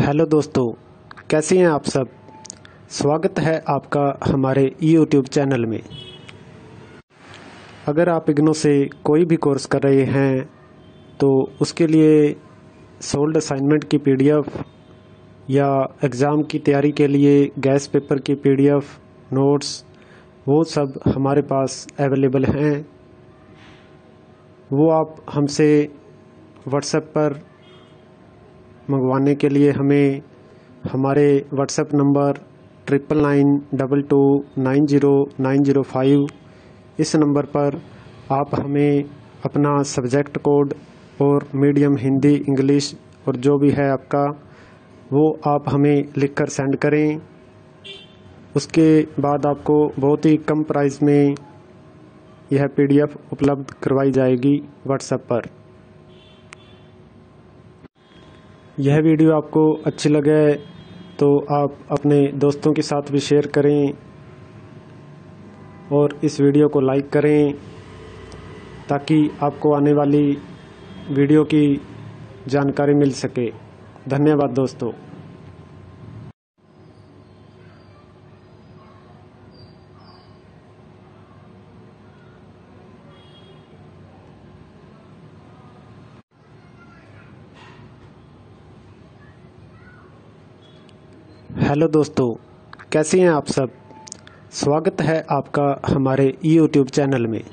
Hello दोस्तों, कैसे हैं आप सब। स्वागत है आपका हमारे YouTube चैनल में। अगर आप इग्नो से कोई भी कोर्स कर रहे हैं तो उसके लिए सोल्ड असाइनमेंट की PDF या एग्ज़ाम की तैयारी के लिए गैस पेपर की PDF, नोट्स, वो सब हमारे पास अवेलेबल हैं। वो आप हमसे व्हाट्सएप पर मंगवाने के लिए हमें हमारे व्हाट्सएप नंबर 9992290905 इस नंबर पर आप हमें अपना सब्जेक्ट कोड और मीडियम हिंदी, इंग्लिश और जो भी है आपका, वो आप हमें लिखकर सेंड करें। उसके बाद आपको बहुत ही कम प्राइस में यह PDF उपलब्ध करवाई जाएगी व्हाट्सएप पर। यह वीडियो आपको अच्छी लगे तो आप अपने दोस्तों के साथ भी शेयर करें और इस वीडियो को लाइक करें ताकि आपको आने वाली वीडियो की जानकारी मिल सके। धन्यवाद दोस्तों। हेलो दोस्तों, कैसे हैं आप सब। स्वागत है आपका हमारे YouTube चैनल में।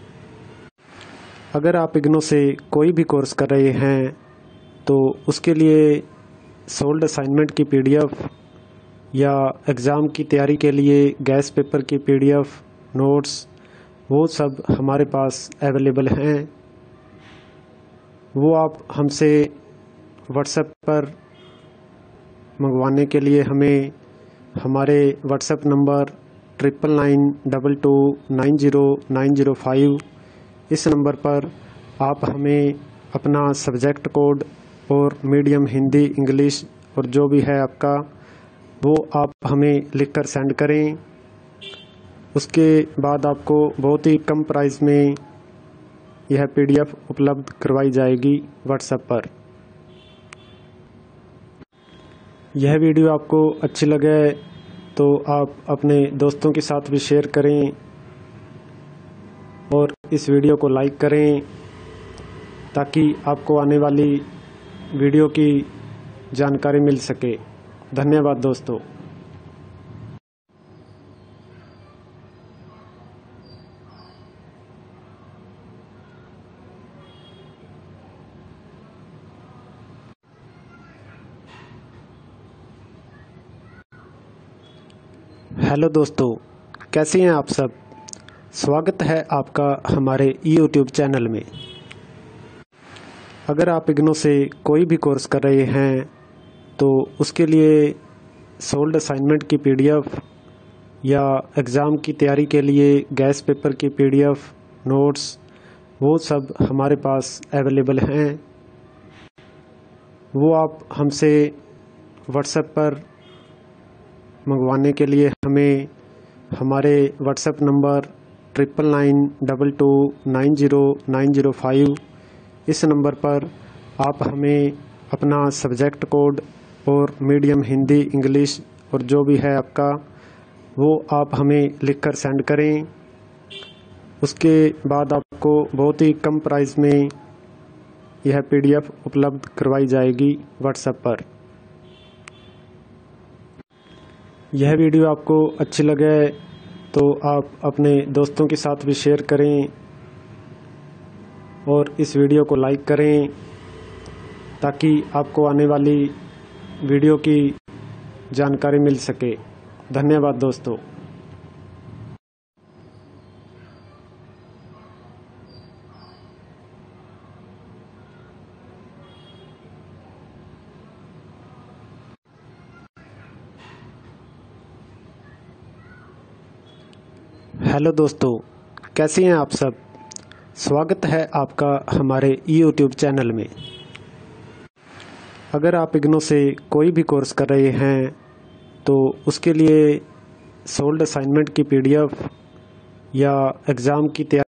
अगर आप इग्नो से कोई भी कोर्स कर रहे हैं तो उसके लिए सोल्ड असाइनमेंट की PDF या एग्ज़ाम की तैयारी के लिए गैस पेपर की PDF, नोट्स, वो सब हमारे पास अवेलेबल हैं। वो आप हमसे व्हाट्सएप पर मंगवाने के लिए हमें हमारे व्हाट्सएप नंबर 9992290905 इस नंबर पर आप हमें अपना सब्जेक्ट कोड और मीडियम हिंदी, इंग्लिश और जो भी है आपका, वो आप हमें लिखकर सेंड करें। उसके बाद आपको बहुत ही कम प्राइस में यह PDF उपलब्ध करवाई जाएगी व्हाट्सएप पर। यह वीडियो आपको अच्छी लगे तो आप अपने दोस्तों के साथ भी शेयर करें और इस वीडियो को लाइक करें ताकि आपको आने वाली वीडियो की जानकारी मिल सके। धन्यवाद दोस्तों। हेलो दोस्तों, कैसे हैं आप सब। स्वागत है आपका हमारे YouTube चैनल में। अगर आप इग्नो से कोई भी कोर्स कर रहे हैं तो उसके लिए सोल्ड असाइनमेंट की PDF या एग्ज़ाम की तैयारी के लिए गैस पेपर की PDF, नोट्स, वो सब हमारे पास अवेलेबल हैं। वो आप हमसे व्हाट्सएप पर मंगवाने के लिए हमें हमारे व्हाट्सएप नंबर 9992290905 इस नंबर पर आप हमें अपना सब्जेक्ट कोड और मीडियम हिंदी, इंग्लिश और जो भी है आपका, वो आप हमें लिखकर सेंड करें। उसके बाद आपको बहुत ही कम प्राइस में यह PDF उपलब्ध करवाई जाएगी व्हाट्सएप पर। यह वीडियो आपको अच्छी लगे तो आप अपने दोस्तों के साथ भी शेयर करें और इस वीडियो को लाइक करें ताकि आपको आने वाली वीडियो की जानकारी मिल सके। धन्यवाद दोस्तों। हेलो दोस्तों, कैसे हैं आप सब। स्वागत है आपका हमारे YouTube चैनल में। अगर आप इग्नो से कोई भी कोर्स कर रहे हैं तो उसके लिए सोल्ड असाइनमेंट की PDF या एग्ज़ाम की तैयारी